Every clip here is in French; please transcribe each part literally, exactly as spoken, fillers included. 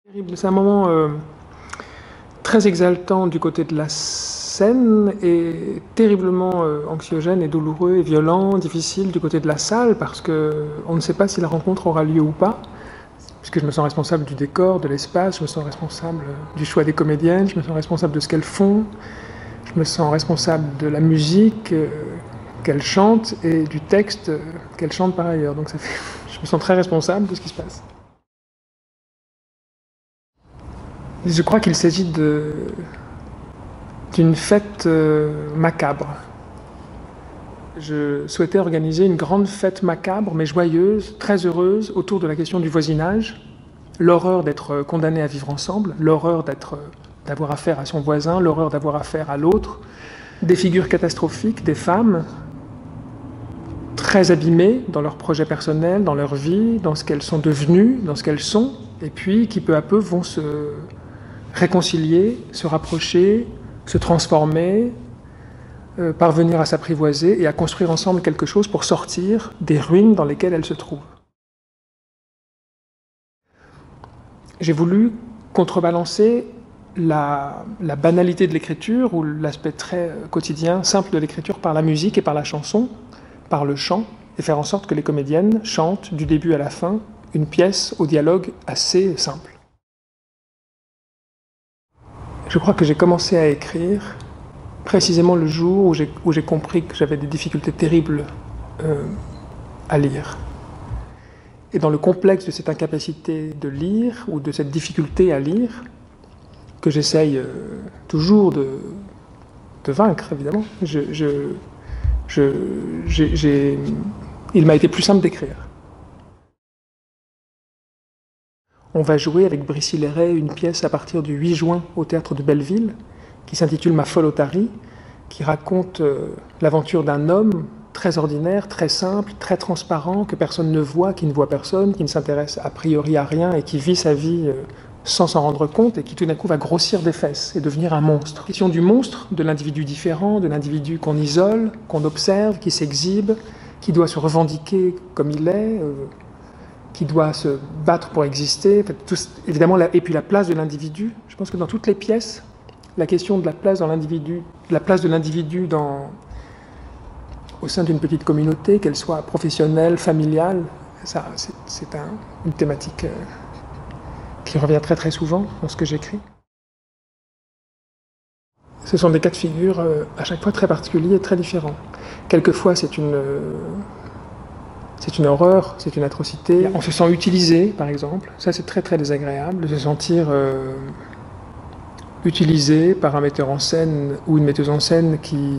C'est un moment euh, très exaltant du côté de la scène et terriblement euh, anxiogène et douloureux et violent, difficile du côté de la salle parce qu'on ne sait pas si la rencontre aura lieu ou pas, puisque je me sens responsable du décor, de l'espace, je me sens responsable du choix des comédiennes, je me sens responsable de ce qu'elles font, je me sens responsable de la musique euh, qu'elles chantent et du texte euh, qu'elles chantent par ailleurs. Donc ça fait, je me sens très responsable de ce qui se passe. Je crois qu'il s'agit de, d'une fête euh, macabre. Je souhaitais organiser une grande fête macabre, mais joyeuse, très heureuse, autour de la question du voisinage, l'horreur d'être condamné à vivre ensemble, l'horreur d'être, d'avoir affaire à son voisin, l'horreur d'avoir affaire à l'autre, des figures catastrophiques, des femmes très abîmées dans leurs projets personnels, dans leur vie, dans ce qu'elles sont devenues, dans ce qu'elles sont, et puis qui peu à peu vont se réconcilier, se rapprocher, se transformer, euh, parvenir à s'apprivoiser et à construire ensemble quelque chose pour sortir des ruines dans lesquelles elles se trouvent. J'ai voulu contrebalancer la, la banalité de l'écriture ou l'aspect très quotidien, simple de l'écriture par la musique et par la chanson, par le chant, et faire en sorte que les comédiennes chantent du début à la fin une pièce au dialogue assez simple. Je crois que j'ai commencé à écrire précisément le jour où j'ai, où j'ai compris que j'avais des difficultés terribles euh, à lire. Et dans le complexe de cette incapacité de lire, ou de cette difficulté à lire, que j'essaye euh, toujours de, de vaincre, évidemment, je, je, je, j'ai, j'ai, il m'a été plus simple d'écrire. On va jouer avec Brissy Léray une pièce à partir du huit juin au Théâtre de Belleville, qui s'intitule Ma folle otarie, qui raconte euh, l'aventure d'un homme très ordinaire, très simple, très transparent, que personne ne voit, qui ne voit personne, qui ne s'intéresse a priori à rien et qui vit sa vie euh, sans s'en rendre compte et qui tout d'un coup va grossir des fesses et devenir un monstre. La question du monstre, de l'individu différent, de l'individu qu'on isole, qu'on observe, qui s'exhibe, qui doit se revendiquer comme il est, euh, qui doit se battre pour exister, tout, évidemment, la, et puis la place de l'individu. Je pense que dans toutes les pièces, la question de la place dans l'individu, la place de l'individu dans, au sein d'une petite communauté, qu'elle soit professionnelle, familiale, ça, c'est, c'est un, une thématique euh, qui revient très très souvent dans ce que j'écris. Ce sont des cas de figure euh, à chaque fois très particuliers et très différents. Quelquefois, c'est une euh, C'est une horreur, c'est une atrocité. On se sent utilisé, par exemple. Ça, c'est très très désagréable, de se sentir euh, utilisé par un metteur en scène ou une metteuse en scène qui,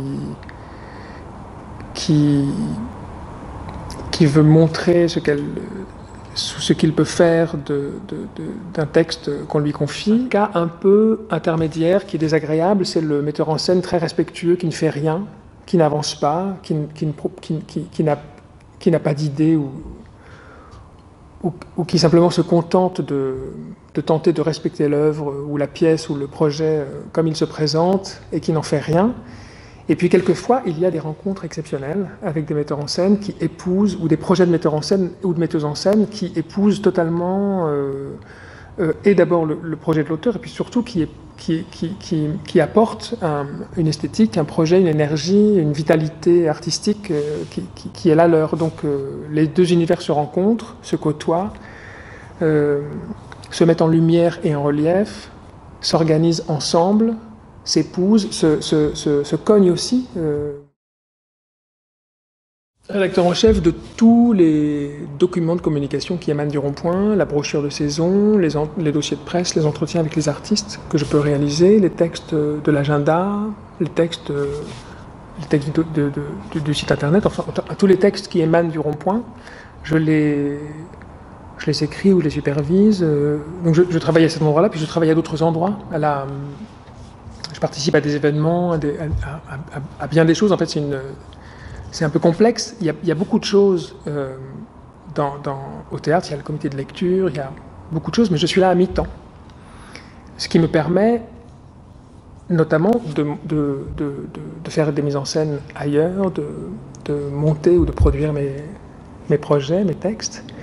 qui, qui veut montrer ce qu'elle, ce qu'il peut faire de, de, de, d'un texte qu'on lui confie. Un cas un peu intermédiaire qui est désagréable, c'est le metteur en scène très respectueux qui ne fait rien, qui n'avance pas, qui, qui, qui, qui, qui n'a qui n'a pas d'idée ou, ou, ou qui simplement se contente de, de tenter de respecter l'œuvre ou la pièce ou le projet comme il se présente et qui n'en fait rien. Et puis quelquefois, il y a des rencontres exceptionnelles avec des metteurs en scène qui épousent, ou des projets de metteurs en scène ou de metteuses en scène qui épousent totalement euh, euh, et d'abord le, le projet de l'auteur et puis surtout qui est Qui, qui, qui, qui apporte un, une esthétique, un projet, une énergie, une vitalité artistique euh, qui, qui, qui est la leur. Donc euh, les deux univers se rencontrent, se côtoient, euh, se mettent en lumière et en relief, s'organisent ensemble, s'épousent, se, se, se, se cognent aussi. Euh. Rédacteur en chef de tous les documents de communication qui émanent du Rond-Point, la brochure de saison, les, les dossiers de presse, les entretiens avec les artistes que je peux réaliser, les textes de l'agenda, les textes, les textes de, de, de, du site internet, enfin tous les textes qui émanent du Rond-Point, je les, je les écris ou je les supervise. Donc je, je travaille à cet endroit-là, puis je travaille à d'autres endroits. À la, je participe à des événements, à, des, à, à, à bien des choses. En fait, c'est une... C'est un peu complexe, il y a, il y a beaucoup de choses euh, dans, dans, au théâtre, il y a le comité de lecture, il y a beaucoup de choses, mais je suis là à mi-temps. Ce qui me permet notamment de, de, de, de, de faire des mises en scène ailleurs, de, de monter ou de produire mes, mes projets, mes textes,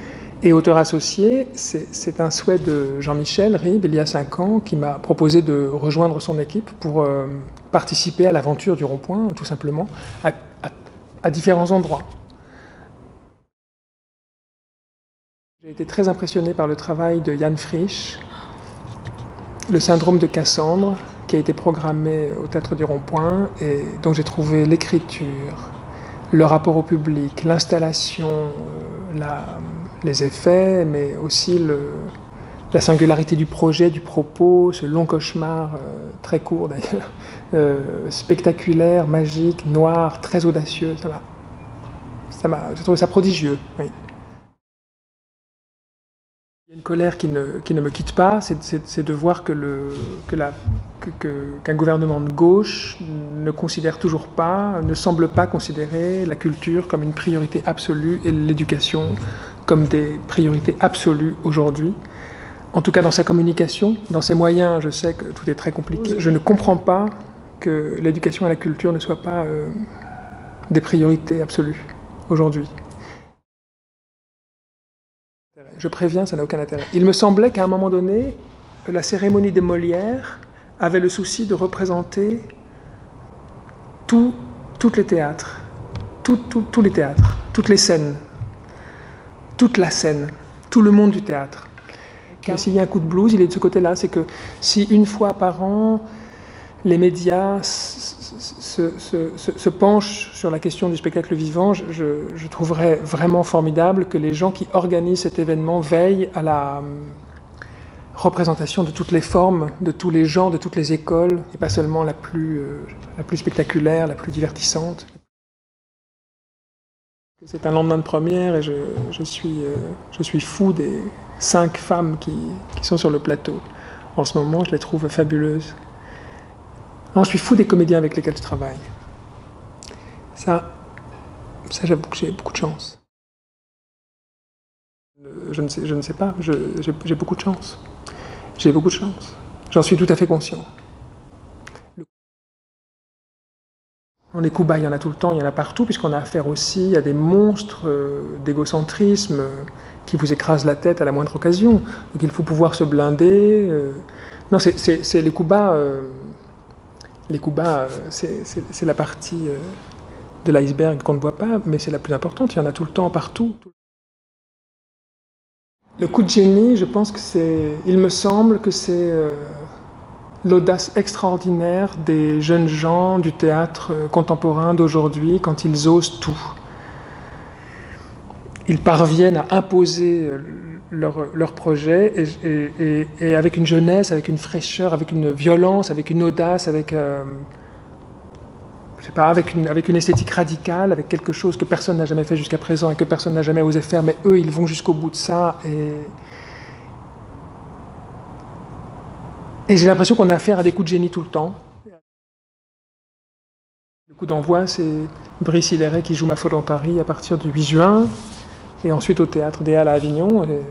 Et auteur associé, c'est un souhait de Jean-Michel Ribes, il y a cinq ans, qui m'a proposé de rejoindre son équipe pour euh, participer à l'aventure du Rond-Point, tout simplement, à, à, à différents endroits. J'ai été très impressionné par le travail de Jan Frisch, le syndrome de Cassandre, qui a été programmé au Théâtre du Rond-Point, et dont j'ai trouvé l'écriture, le rapport au public, l'installation, la, les effets, mais aussi le, la singularité du projet, du propos, ce long cauchemar, euh, très court d'ailleurs, euh, spectaculaire, magique, noir, très audacieux. Ça m'a, ça m'a, j'ai trouvé ça prodigieux. Oui. Il y a une colère qui ne, qui ne me quitte pas, c'est de voir que le, que la, que, que, qu'un gouvernement de gauche ne considère toujours pas, ne semble pas considérer la culture comme une priorité absolue et l'éducation comme des priorités absolues aujourd'hui. En tout cas dans sa communication, dans ses moyens, je sais que tout est très compliqué. Je ne comprends pas que l'éducation et la culture ne soient pas euh, des priorités absolues aujourd'hui. Je préviens, ça n'a aucun intérêt. Il me semblait qu'à un moment donné, la cérémonie des Molières avait le souci de représenter tout, tous les théâtres, tout, tout, tous les théâtres, toutes les scènes, toute la scène, tout le monde du théâtre. S'il y a un coup de blues, il est de ce côté-là, c'est que si une fois par an, les médias se, se, se, se penchent sur la question du spectacle vivant, je, je trouverais vraiment formidable que les gens qui organisent cet événement veillent à la représentation de toutes les formes, de tous les genres, de toutes les écoles, et pas seulement la plus, euh, la plus spectaculaire, la plus divertissante. C'est un lendemain de première et je, je, suis, euh, je suis fou des cinq femmes qui, qui sont sur le plateau. En ce moment, je les trouve fabuleuses. Non, je suis fou des comédiens avec lesquels je travaille. Ça, ça j'avoue que j'ai beaucoup de chance. Je ne sais, je ne sais pas, j'ai beaucoup de chance. J'ai beaucoup de chance. J'en suis tout à fait conscient. Les coups bas, il y en a tout le temps, il y en a partout, puisqu'on a affaire aussi à des monstres euh, d'égocentrisme euh, qui vous écrasent la tête à la moindre occasion. Donc il faut pouvoir se blinder. Euh... Non, c'est les coups bas. Euh... Les coups bas, c'est la partie euh, de l'iceberg qu'on ne voit pas, mais c'est la plus importante. Il y en a tout le temps, partout. Le coup de génie, je pense que c'est... Il me semble que c'est euh, l'audace extraordinaire des jeunes gens du théâtre contemporain d'aujourd'hui quand ils osent tout. Ils parviennent à imposer leur, leur projet et, et, et, et avec une jeunesse, avec une fraîcheur, avec une violence, avec une audace, avec, euh, je sais pas, avec, une, avec une esthétique radicale, avec quelque chose que personne n'a jamais fait jusqu'à présent et que personne n'a jamais osé faire, mais eux, ils vont jusqu'au bout de ça. Et, et j'ai l'impression qu'on a affaire à des coups de génie tout le temps. Le coup d'envoi, c'est Brice Hilleret qui joue Ma Folle en Paris à partir du huit juin. Et ensuite au Théâtre des Halles à Avignon. Et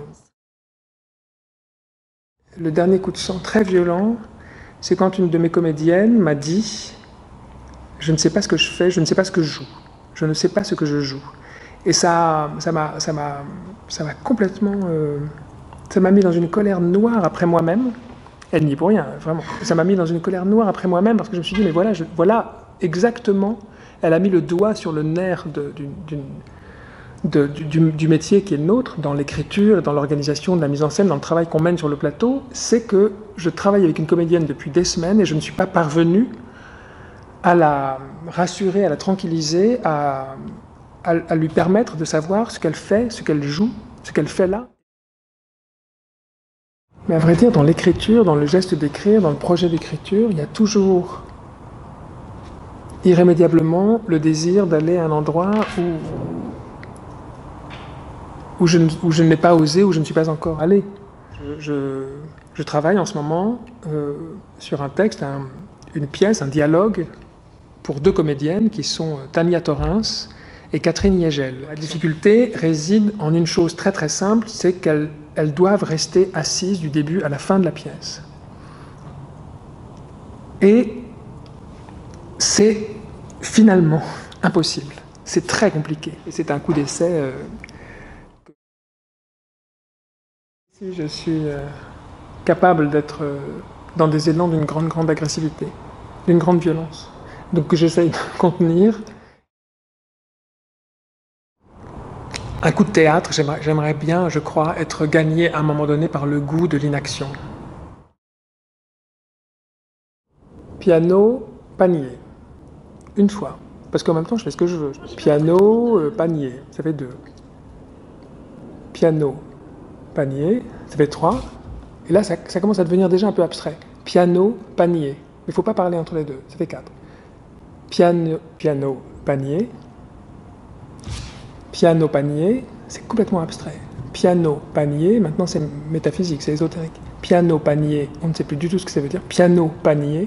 le dernier coup de sang très violent, c'est quand une de mes comédiennes m'a dit « Je ne sais pas ce que je fais, je ne sais pas ce que je joue. Je ne sais pas ce que je joue. » Et ça ça m'a ça m'a ça m'a complètement... Euh, ça m'a mis dans une colère noire après moi-même. Elle n'y est pour rien, vraiment. Ça m'a mis dans une colère noire après moi-même parce que je me suis dit « Mais voilà, je, voilà exactement... » Elle a mis le doigt sur le nerf d'une... De, du, du métier qui est le nôtre, dans l'écriture, dans l'organisation de la mise en scène, dans le travail qu'on mène sur le plateau, c'est que je travaille avec une comédienne depuis des semaines et je ne suis pas parvenu à la rassurer, à la tranquilliser, à, à, à lui permettre de savoir ce qu'elle fait, ce qu'elle joue, ce qu'elle fait là. Mais à vrai dire, dans l'écriture, dans le geste d'écrire, dans le projet d'écriture, il y a toujours irrémédiablement le désir d'aller à un endroit où où je, où je n'ai pas osé, où je ne suis pas encore allé. Je, je, je travaille en ce moment euh, sur un texte, un, une pièce, un dialogue pour deux comédiennes qui sont Tania Torrens et Catherine Yegel. La difficulté réside en une chose très très simple, c'est qu'elles elles doivent rester assises du début à la fin de la pièce. Et c'est finalement impossible. C'est très compliqué. Et c'est un coup d'essai... Euh, Si je suis euh, capable d'être euh, dans des élans d'une grande, grande agressivité, d'une grande violence, donc que j'essaye de contenir. Un coup de théâtre, j'aimerais bien, je crois, être gagné à un moment donné par le goût de l'inaction. Piano, panier. Une fois. Parce qu'en même temps, je fais ce que je veux. Piano, euh, panier. Ça fait deux. Piano, panier. Ça fait trois. Et là, ça, ça commence à devenir déjà un peu abstrait. Piano, panier. Mais il ne faut pas parler entre les deux. Ça fait quatre. Piano, piano, panier. Piano, panier. C'est complètement abstrait. Piano, panier. Maintenant, c'est métaphysique, c'est ésotérique. Piano, panier. On ne sait plus du tout ce que ça veut dire. Piano, panier.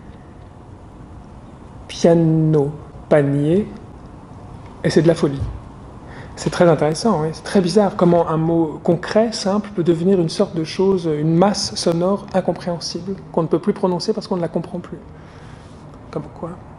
Piano, panier, et c'est de la folie. C'est très intéressant, oui. C'est très bizarre comment un mot concret, simple, peut devenir une sorte de chose, une masse sonore incompréhensible, qu'on ne peut plus prononcer parce qu'on ne la comprend plus. Comme quoi